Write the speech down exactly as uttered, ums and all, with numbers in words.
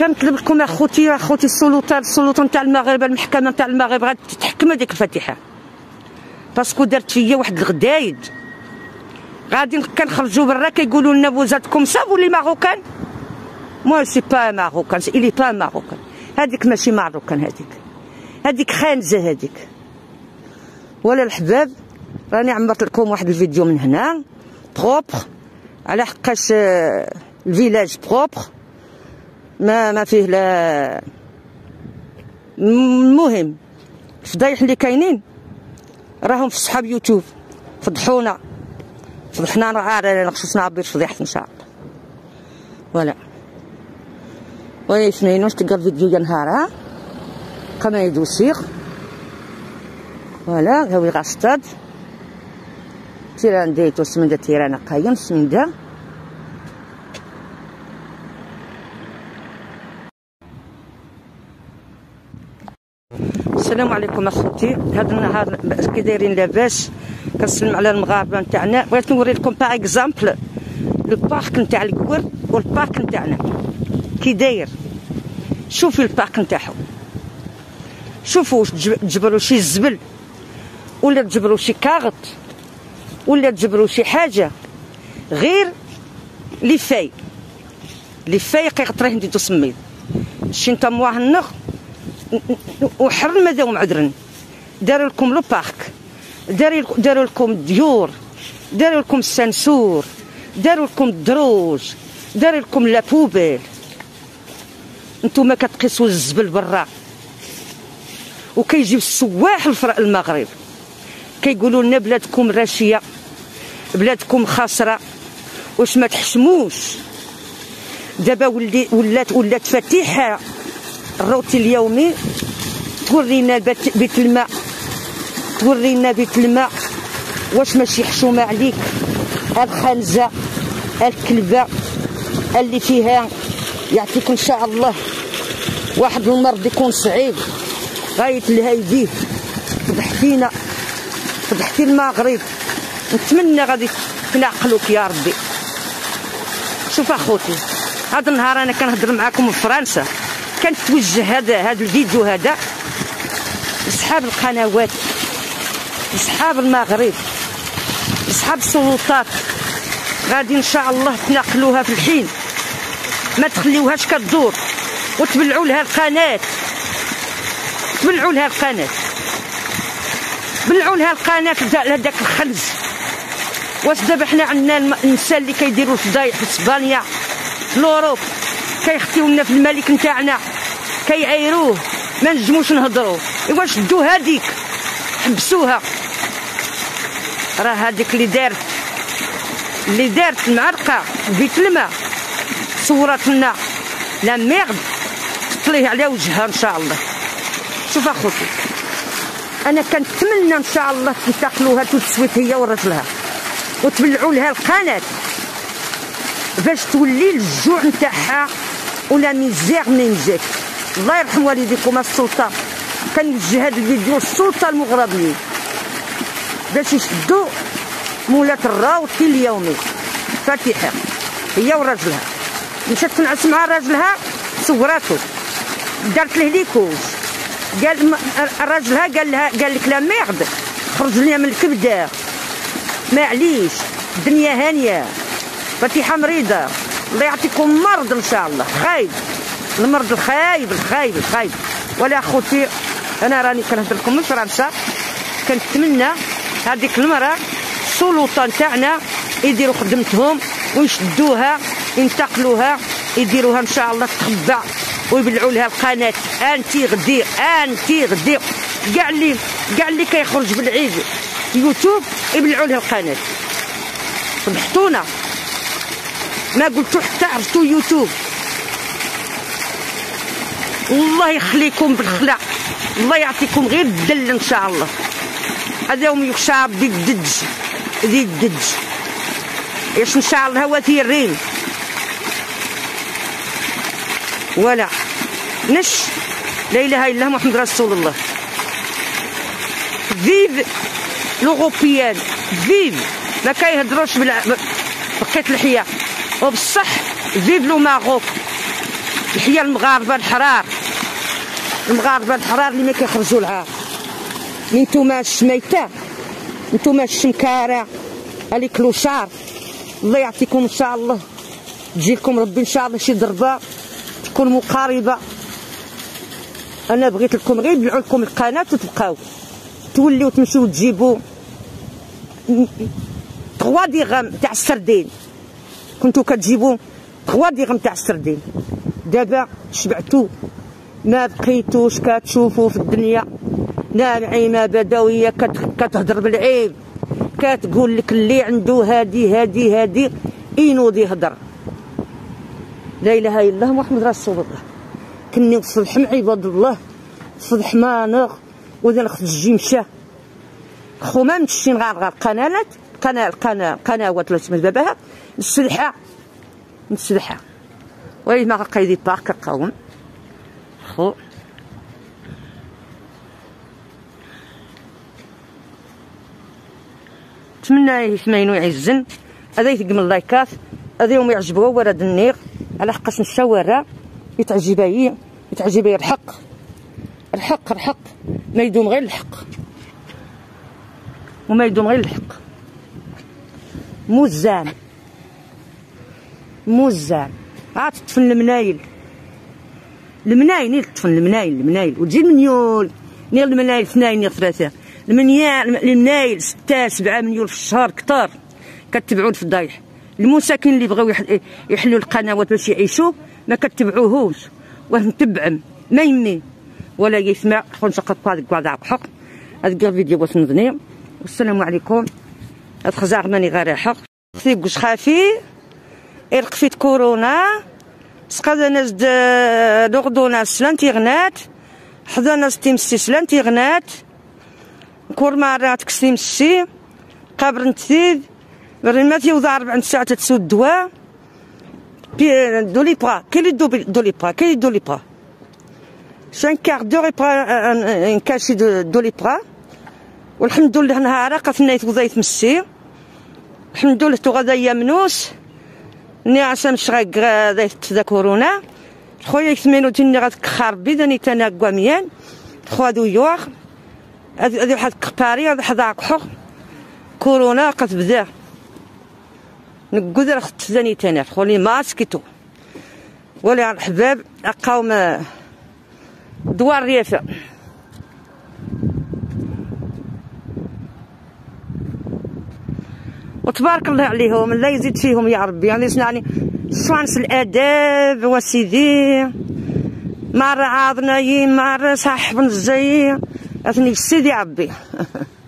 كنطلب لكم اخوتي اخوتي السلطات السلطه تاع المغرب، المحكمه تاع المغرب غادي تحكم هذيك الفاتحه، باسكو دارت فيا واحد الغدايد. غادي كنخرجوا برا كيقولوا لنا بوزاتكم سافو لي ماروكان. مو سي با ماروكان، سي لي با ماروكان. هذيك ماشي ماروكان، هذيك هذيك خانزه هذيك. ولا الحباب راني عمرت لكم واحد الفيديو من هنا بروبر، على حقاش الفيلاج بروبر ما ما فيه لا. المهم الفضايح اللي كاينين راهم في صحاب يوتيوب، فضحونا فضحنا راه خصنا نعبر فضيحت ان شاء الله. ولا ولا اثنين واش تلقى الفيديو يا نهار ها كما يدوسيغ. ولا هاوي غاستاد تيران ديتو سمنده تيرانا قايم سمنده. السلام عليكم اخوتي، هذا النهار كي دايرين لاباس؟ كنسلم على المغاربه نتاعنا. بغيت نوري لكم باغ اكزامبل لو بارك نتاع الكور والبارك نتاعنا كي داير. شوفي البارك نتاعهم، شوفوا واش تجبروا شي الزبل ولا تجبروا شي كاغط ولا تجبروا شي حاجه غير لي فاي لي فاي قيقطريه نديتو سميد شي نتا مواهنغ وحر ماذا معذرن. داروا لكم لو بارك، داروا لكم ديور، داروا لكم السنسور، داروا لكم الدروج، داروا لكم لا بوبيل. نتوما كتقيسوا الزبل برا وكيجيو السواح الفرق المغرب كيقولوا لنا بلادكم راشيه، بلادكم خاسره، واش ما تحشموش؟ دابا ولي ولات ولات فاتحه الروتي اليومي تورينا بيت الماء، تورينا بيت الماء. واش ماشي حشومه عليك؟ الخنزه الكلبه اللي فيها يعطيك ان شاء الله واحد المرض يكون صعيب غايه لهايديه. فضحتينا فضحتي المغرب، نتمنى غادي تنعقلوك يا ربي. شوف اخوتي، هذا النهار انا كنهضر معاكم في فرنسا، كنتوجه هذا هذا الفيديو هذا لصحاب القنوات، لصحاب المغرب، لصحاب السلطات. غادي ان شاء الله تنقلوها في الحين، ما تخليوهاش كدور وتبلعوا لها القناه، تبلعوا لها القناه، بلعوا لها القناه لهداك الخنز. واش دابا حنا عندنا النساء اللي كيديروا الفضايح في اسبانيا في الاوروب كيختيو لنا في الملك نتاعنا كيعايروه، ما نجموش نهضروا. ايوا شدوا هذيك حبسوها. راه هذيك اللي دارت اللي دارت المعرقه بيت الماء صورت لنا لا ميرد تطليه على وجهها ان شاء الله. شوف اخوتي، انا كنتمنى ان شاء الله تنتقلوها تسويت هي ورجلها وتبلعوا لها القناه باش تولي الجوع نتاعها ولا ميزير مينزيك. الله يرحم والديكم السلطه. كنوجه هذا الفيديو للسلطه المغربيين باش يشدوا مولات الراوتي اليومي فاتحه هي وراجلها. مشات تنعس مع راجلها صوراتو، دارت له ليكوز، قال راجلها قال لها قال لك لا ميرد خرج لنا من الكبده معليش الدنيا هانيه فاتحه مريضه. الله يعطيكم مرض ان شاء الله، خايب المرض الخايب الخايب الخايب. ولا اخوتي انا راني كنهضر لكم من فرنسا، كنتمنى هذيك المراه السلطه نتاعنا يديروا خدمتهم ويشدوها ينتقلوها يديروها ان شاء الله تخبى ويبلعوا لها القناه. انتي غدير انتي غدير كاع اللي كاع اللي كيخرج بالعيد يوتيوب يبلعوا لها القناه. فضحتونا، ما قلتوا حتى عرفتوا يوتيوب. والله يخليكم بالخلق، الله يعطيكم غير الدل ان شاء الله. هذا يوم يخشى ربي الدج ذي الدج ايش ان شاء الله هو ثيرين. ولا نش لا اله الا الله محمد رسول الله. فيف لوغوبيان فيف، ما كيهضروش بقيت الحياه وبصح. فيف لو ماروك تحيا المغاربه الحرار، المغاربه الحرار اللي ما كيخرجوا لها. نتوما الشميته، نتوما الشمكاره، هالي كلوشار، الله يعطيكم ان شاء الله، تجي لكم ربي ان شاء الله شي ضربه تكون مقاربه. انا بغيت لكم غير نبيعوا لكم القناه وتبقاو توليو تمشيو تجيبوا ثلاثة درهم تاع السردين، كنتو كتجيبوا ثلاثة درهم تاع السردين، دابا شبعتو ما بقيتوش كتشوفوا في الدنيا. ناعمه بدويه كتهضر بالعيب، كتقول لك اللي عنده هادي هادي هادي ينوض يهضر. لا اله الا الله محمد رسول الله. كني الصبح مع عباد الله، الصبح ما نغ واذا نخرج الجمشه خو ما نمشي نغارغر قنالات قناه القناه قنوات ولا سميت باباها نسلحها نسلحها وي ما قايدي باك كقاوم خو. نتمنى يسمعينو يعزن، هذا يثقم اللايكات، هذا يوم يعجبوه ورد النيغ على حقاش الشوارع يتعجباي يتعجباي الحق الحق الحق ما يدوم غير الحق وما يدوم غير الحق. موزان موزان عاد تطفن المنايل المنايل نيل تطفن المنايل المنايل وتجي المنيول نيل المنايل اثنين نيل ثلاثة المنيال المنايل ستة سبعة مليون في الشهر كتار كتبعون في الضايح. المساكين اللي بغاو يحلوا القنوات باش يعيشوا ما كتبعوهوش واه نتبعم ما يمي ولا يسمع خون شقط هذاك كاع حق. هذا الفيديو باش نظني والسلام عليكم. هاد خزاغ ماني غير حق سيب كش خافي إرقفيت كورونا سقادا ناس دغدونا سلانتي غنات حدا ناس تيمسي سلانتي غنات كور مرات كسيم السي قبر نتثيد برماتي وضع ربع ساعات تسود دواء دولي با كيلي دولي با كيلي دولي با سان كار دو ريبرا ان كاشي دولي با والحمد لله نهار قفنا يتوضيت مسي الحمد لله تو غدا يمنوس ني عشان شغاك دايت ذا كورونا خويا يثمنو تني غتخربي داني تانا كواميان خوادو يوخ هذا واحد كباري هذا حدا كحر كورونا قد بدا نقدر اخت ثاني تانا خولي ماسكيتو ولا الحباب اقاوم دوار ريافه. وتبارك الله عليهم الله يزيد فيهم يا ربي. يعني سمعني شوانس الاداب وسيدي مرة عاضنا يي مرة صاحب نزي اثني سيدي عبي